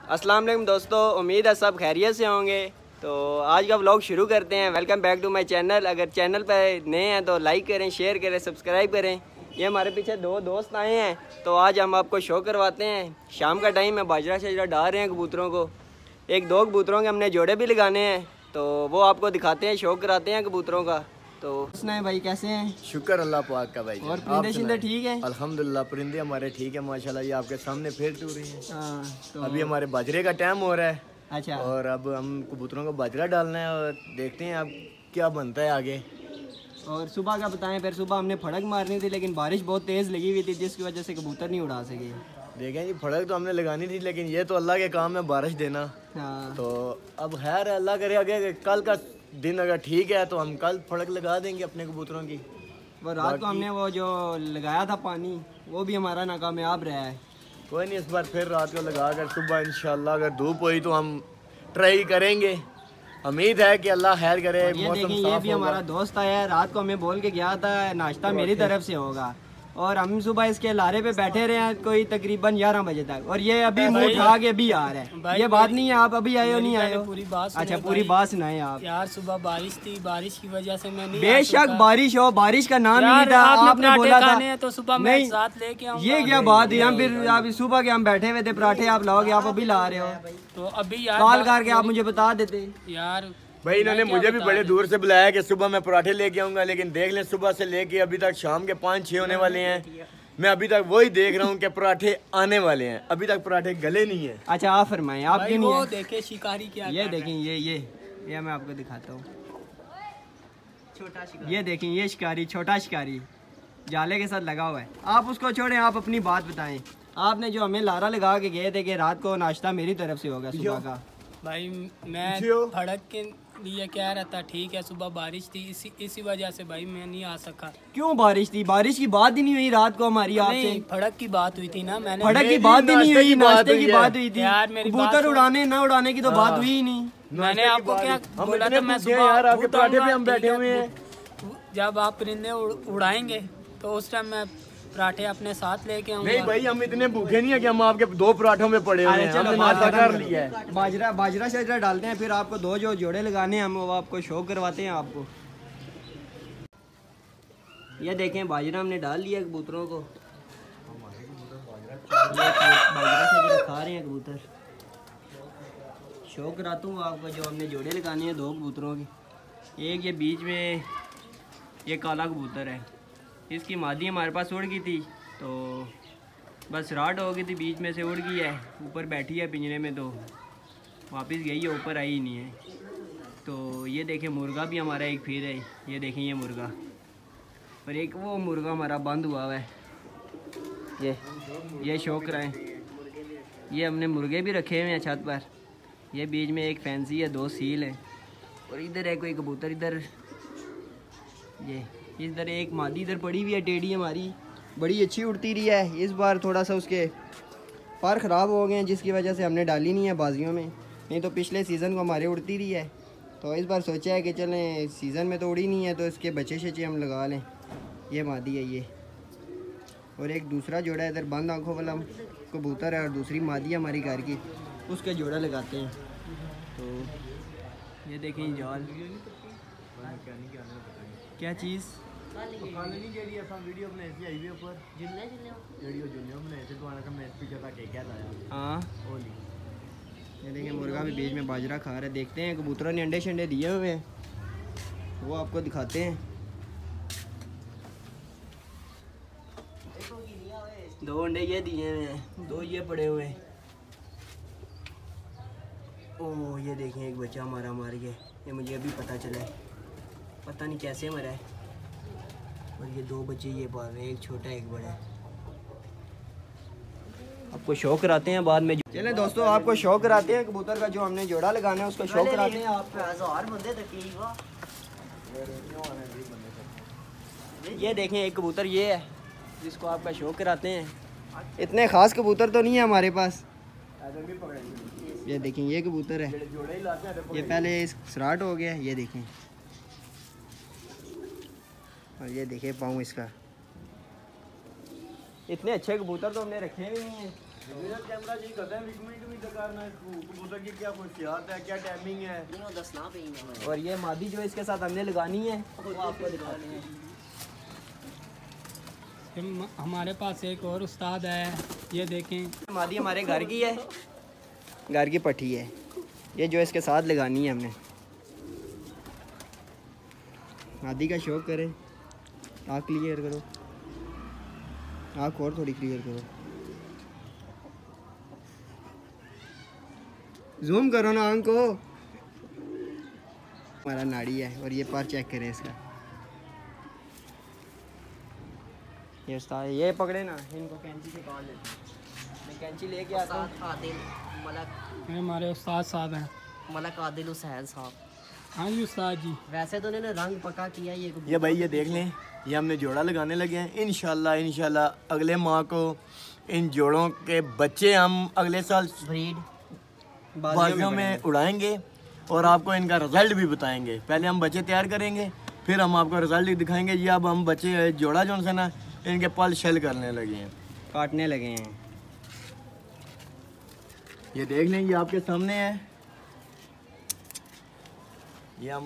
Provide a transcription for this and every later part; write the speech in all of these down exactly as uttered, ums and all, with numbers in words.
अस्सलाम वालेकुम दोस्तों, उम्मीद है सब खैरियत से होंगे। तो आज का व्लॉग शुरू करते हैं। Welcome back to my channel. अगर चैनल पर नए हैं तो लाइक करें, शेयर करें, सब्सक्राइब करें। ये हमारे पीछे दो दोस्त आए हैं, तो आज हम आपको शो करवाते हैं। शाम का टाइम है, बाजरा शजरा डाल रहे हैं कबूतरों को। एक दो कबूतरों के हमने जोड़े भी लगाने हैं, तो वो आपको दिखाते हैं, शो कराते हैं कबूतरों का। तो सुनाए भाई, कैसे हैं? शुक्र अल्लाह पाक का भाई। और परिंदे शिंदे ठीक है? अल्हम्दुलिल्लाह, परिंदे हमारे ठीक है माशाल्लाह। ये आपके सामने फिर टूर रही है। हाँ, तो अभी हमारे बाजरे का टाइम हो रहा है। अच्छा, और अब हम कबूतरों को बाजरा डालना है और देखते हैं अब क्या बनता है आगे। और सुबह का बताएं। फिर सुबह हमने फड़क मारनी थी, लेकिन बारिश बहुत तेज़ लगी हुई थी, जिसकी वजह से कबूतर नहीं उड़ा सके। देखें जी, फड़क तो हमने लगानी थी, लेकिन ये तो अल्लाह के काम है बारिश देना। हाँ, तो अब खैर अल्लाह करे आगे, कल का दिन अगर ठीक है तो हम कल फड़क लगा देंगे अपने कबूतरों की। वो रात को हमने वो जो लगाया था पानी, वो भी हमारा नाकामयाब रहा है। कोई नहीं, इस बार फिर रात को लगा कर सुबह इंशाल्लाह अगर धूप हुई तो हम ट्राई करेंगे। उम्मीद है कि अल्लाह खैर करे। ये देखें, ये भी हमारा दोस्त आया है। रात को हमें बोल के गया था नाश्ता मेरी तरफ से होगा, और हम सुबह इसके लारे पे बैठे रहे हैं कोई तकरीबन ग्यारह बजे तक, और ये अभी मुंह उठा के भी आ रहा है। ये बात नहीं है, आप अभी आए हो नहीं आए हो? पूरी बात अच्छा, पूरी बात सुनाए आप। यार सुबह बारिश थी, बारिश की वजह से मैं नहीं। बेशक बारिश हो, बारिश का नाम ही नहीं था। आपने बोला था तो सुबह मैं साथ लेके आऊंगा। ये क्या बात है? हम फिर आप सुबह के हम बैठे हुए थे, पराठे आप लाओगे, आप अभी ला रहे हो। तो अभी यार कॉल करके आप मुझे बता देते यार। भाई इन्होंने मुझे भी बड़े दूर से बुलाया कि सुबह मैं पराठे लेके आऊंगा, लेकिन देख लें सुबह से लेके अभी तक शाम के पाँच छः होने वाले हैं। मैं अभी तक वही देख रहा हूँ कि पराठे आने वाले हैं, अभी तक पराठे गले नहीं है। अच्छा, आप फरमाएं, आप क्यों नहीं है? देखे शिकारी क्या, ये देखें, ये ये ये मैं आपको दिखाता हूँ। छोटा शिकारी, ये देखें, ये शिकारी, छोटा शिकारी जाले के साथ लगा हुआ है। आप उसको छोड़ें, आप अपनी बात बताएं। आपने जो हमें लारा लगा के गए थे कि रात को नाश्ता मेरी तरफ से होगा सुबह का। भाई मैं फड़क के लिए कह रहा था, ठीक है सुबह बारिश थी, इसी इसी वजह से भाई मैं नहीं आ सका। क्यों बारिश थी? बारिश की बात ही नहीं हुई रात को हमारी आपसे। फड़क की बात हुई थी ना, मैंने फड़क की बात ही नहीं हुई, नाश्ते की बात हुई थी। यार मेरी कबूतर उड़ाने ना उड़ाने की तो बात हुई ही नहीं। मैंने आपको क्या बोला था? मैं सुबह यार आपके पराठे पे हम बैठे हुए हैं। जब आप परिंदे उड़ाएंगे तो उस टाइम मैं पराठे अपने साथ लेके आऊंगा। नहीं भाई, हम इतने भूखे नहीं है कि हम आपके दो पराठों में पड़े हुए हैं। हमने नाश्ता कर लिया है। बाजरा बाजरा शजरा डालते हैं, फिर आपको दो जो जोड़े लगाने हैं हम वो आपको शो करवाते हैं आपको। ये देखें, बाजरा हमने डाल लिया कबूतरों को। बाजरा शजरा खा रहे हैं कबूतर। शो कराता हूँ आपको जो हमने जोड़े लगाने हैं दो कबूतरों की। एक ये बीच में ये काला कबूतर है, इसकी मादी हमारे पास उड़ गई थी, तो बस राट हो गई थी, बीच में से उड़ गई है, ऊपर बैठी है पिंजरे में, तो वापस गई है, ऊपर आई ही नहीं है। तो ये देखें, मुर्गा भी हमारा एक फिर है। ये देखें, ये मुर्गा, और एक वो मुर्गा हमारा बंद हुआ हुआ है। ये ये शौक रहे, ये हमने मुर्गे भी रखे हुए हैं छत पर। ये बीच में एक फैंसी है, दो सील है, और इधर है कोई कबूतर। इधर ये इधर एक मादी इधर पड़ी हुई है, टेढ़ी हमारी, बड़ी अच्छी उड़ती रही है। इस बार थोड़ा सा उसके पर ख़राब हो गए हैं, जिसकी वजह से हमने डाली नहीं है बाजियों में, नहीं तो पिछले सीज़न को हमारे उड़ती रही है। तो इस बार सोचा है कि चलें, सीज़न में तो उड़ी नहीं है तो इसके बच्चे शच्चे हम लगा लें। ये मादी है ये, और एक दूसरा जोड़ा इधर बंद आँखों वाला कबूतर है, और दूसरी मादी हमारी घर की, उसके जोड़ा लगाते हैं। तो ये देखें जाल, क्या चीज़ हाँ, ये देखिए मुर्गा भी बीच में बाजरा खा रहा है। देखते हैं, कबूतरों ने अंडे शंडे दिए हुए हैं, वो आपको दिखाते हैं। दो अंडे ये दिए हुए हैं, दो ये पड़े हुए हैं। ओह, ये देखें, एक बच्चा हमारा मार गया, ये मुझे अभी पता चला है, पता नहीं कैसे मरा है। और ये दो बच्चे ये पाल रहे हैं, एक छोटा एक बड़ा है। आपको शौक कराते हैं बाद में। चलें दोस्तों, आपको शौक कराते हैं कबूतर का, जो हमने जोड़ा लगाना है उसका शौक कराते हैं। आप ये देखें, एक कबूतर ये है जिसको आपका शौक कराते हैं। इतने ख़ास कबूतर तो नहीं है हमारे पास। ये देखें, ये कबूतर है, ये पहले स्टार्ट हो गया, ये देखें, और ये देखिए पाँव इसका। इतने अच्छे कबूतर तो हमने रखे हुए हैं, कैमरा जी करता है विकमेंट भी करना कबूतर की क्या खुशियात है, क्या टाइमिंग है, नहीं वो दसना पे ही। और ये मादी जो इसके साथ हमने लगानी है वो आपको दिखानी है। फिर हमारे पास एक और उस्ताद है, ये देखें। मादी हमारे घर की है, घर की पट्टी है ये जो इसके साथ लगानी है हमने। मादी का शौक करें, आँख क्लियर करो, आँख और थोड़ी क्लियर करो, जूम करो ना आँख को। हमारा नाड़ी है और ये पार चेक करें इसका। ये उस्ताद ये पकड़े ना, इनको कैंची से काट लेते हैं। मैं कैंची लेके आता हूँ। उस्ताद आदिल मलक, ये हमारे उस्ताद साहब हैं। मलक आदिल हुसैन साहब। हाँ जी उस्ताद जी। वैसे तो उन्होंने रंग पक्का किया ये ये भाई ये देख लें, ये हमने जोड़ा लगाने लगे हैं। इंशाल्लाह इंशाल्लाह अगले माह को इन जोड़ों के बच्चे हम अगले साल ब्रीड बाजियों में उड़ाएंगे और आपको इनका रिजल्ट भी बताएंगे। पहले हम बच्चे तैयार करेंगे, फिर हम आपको रिजल्ट दिखाएंगे। ये अब हम बच्चे जोड़ा जो से ना इनके पल शल करने लगे हैं, काटने लगे हैं। ये देख लें, ये आपके सामने है। ये हम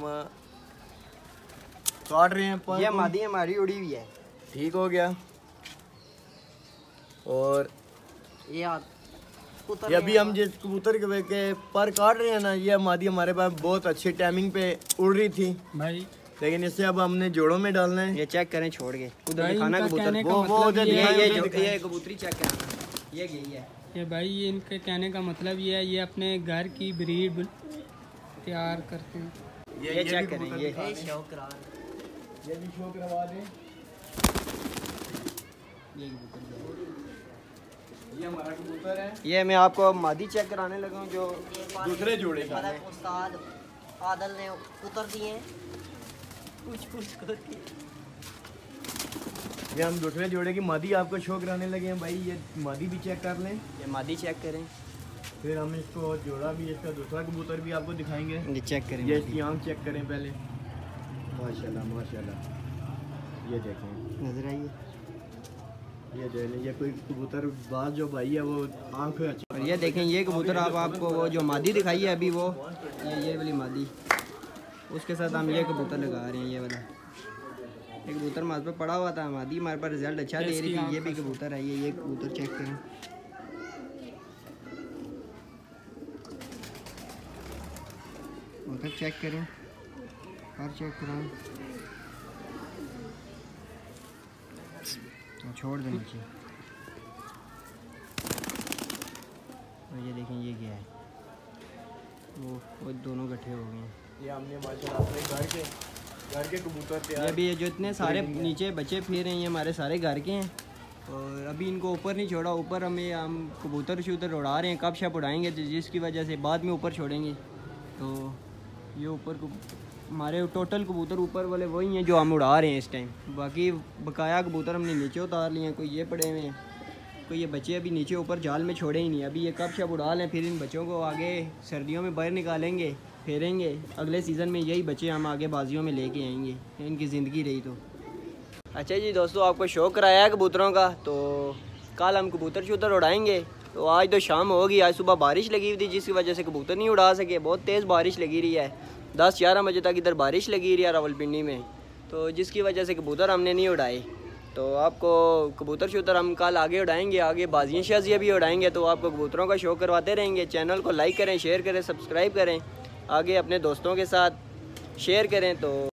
काट रहे हैं पल ये को। मादी हमारी उड़ी हुई है। ठीक हो गया। और ये आ- उतर ये अभी हम जिस कबूतर के के पर काट रहे हैं ना, ये मादी हमारे पास बहुत अच्छी टाइमिंग पे उड़ रही थी, भाई लेकिन इससे अब हमने जोड़ों में डालना है। ये चेक करें छोड़ के उधर भाई दिखाना इनका कबूतर। कहने का वो- वो मतलब उधर ये ये दिखाएं, ये उधर जो- दिखाएं। ये कबूतरी चेक कराना, ये गई है। ये भाई ये इनके कहने का मतलब ये है, ये अपने घर की ब्रीड तैयार करते हैं। ये चेक भी करें, कबूतर ये- दिखा ये दें। शौकरार। ये भी शो करवा दें। ये कबूतर ये हमारा कबूतर है। ये मैं आपको मादी चेक कराने लगा हूँ जो ये बार दूसरे जोड़े का मलक उस्ताद आदिल ने उतर दिए हैं। कुछ कुछ करके ये हम दूसरे जोड़े की मादी आपको शो कराने लगे हैं। भाई ये मादी भी चेक कर लें, ये मादी चेक करें, फिर हम इसको जोड़ा भी, इसका दूसरा कबूतर भी आपको दिखाएंगे। ये चेक करें ये मादी। इसकी आँख चेक करें पहले। माशाल्लाह माशाल्लाह, ये देखें, नजर आई है। ये देख लें, ये कोई कबूतर बाज जो भाई है वो आँख अच्छी। और ये देखें ये कबूतर आप आपको वो जो मादी दिखाई है अभी वो ये ये वाली मादी, उसके साथ हम ये कबूतर लगा रहे हैं। ये वाला ये कबूतर हमारे पर पड़ा हुआ था, मादी हमारे पर रिजल्ट अच्छा दे रही थी। ये भी कबूतर है, ये ये कबूतर चेक करें। कबूतर चेक करें, और चेक कराएं तो छोड़ दें नीचे। और ये देखें ये क्या है, वो वो दोनों इकट्ठे हो गए हैं। ये हमने माशाल्लाह अपने घर के घर के कबूतर ये तैयार। भी जो इतने सारे नीचे बच्चे फिर रहे हैं ये हमारे सारे घर के हैं। और अभी इनको ऊपर नहीं छोड़ा, ऊपर हमें हम कबूतर शूतर उड़ा रहे हैं, कब शप उड़ाएंगे जिसकी वजह से बाद में ऊपर छोड़ेंगे। तो ये ऊपर हमारे टोटल कबूतर ऊपर वाले वही हैं जो हम उड़ा रहे हैं इस टाइम। बाकी बकाया कबूतर हमने नीचे उतार लिए हैं, कोई ये पड़े हुए हैं, कोई ये बच्चे अभी नीचे ऊपर जाल में छोड़े ही नहीं। अभी ये कब शप उड़ा लें, फिर इन बच्चों को आगे सर्दियों में बाहर निकालेंगे, फेरेंगे। अगले सीज़न में यही बच्चे हम आगे बाजियों में लेके आएंगे, इनकी ज़िंदगी रही तो। अच्छा जी दोस्तों, आपको शौक़ कराया है कबूतरों का, तो कल हम कबूतर शूतर उड़ाएंगे। तो आज तो शाम होगी, आज सुबह बारिश लगी हुई थी जिसकी वजह से कबूतर नहीं उड़ा सके। बहुत तेज़ बारिश लगी रही है, दस ग्यारह बजे तक इधर बारिश लगी रही है रावलपिंडी में, तो जिसकी वजह से कबूतर हमने नहीं उड़ाए। तो आपको कबूतर शूतर हम कल आगे उड़ाएंगे, आगे बाजियाँ शाजियाँ भी उड़ाएंगे। तो आपको कबूतरों का शौक़ करवाते रहेंगे। चैनल को लाइक करें, शेयर करें, सब्सक्राइब करें, आगे अपने दोस्तों के साथ शेयर करें। तो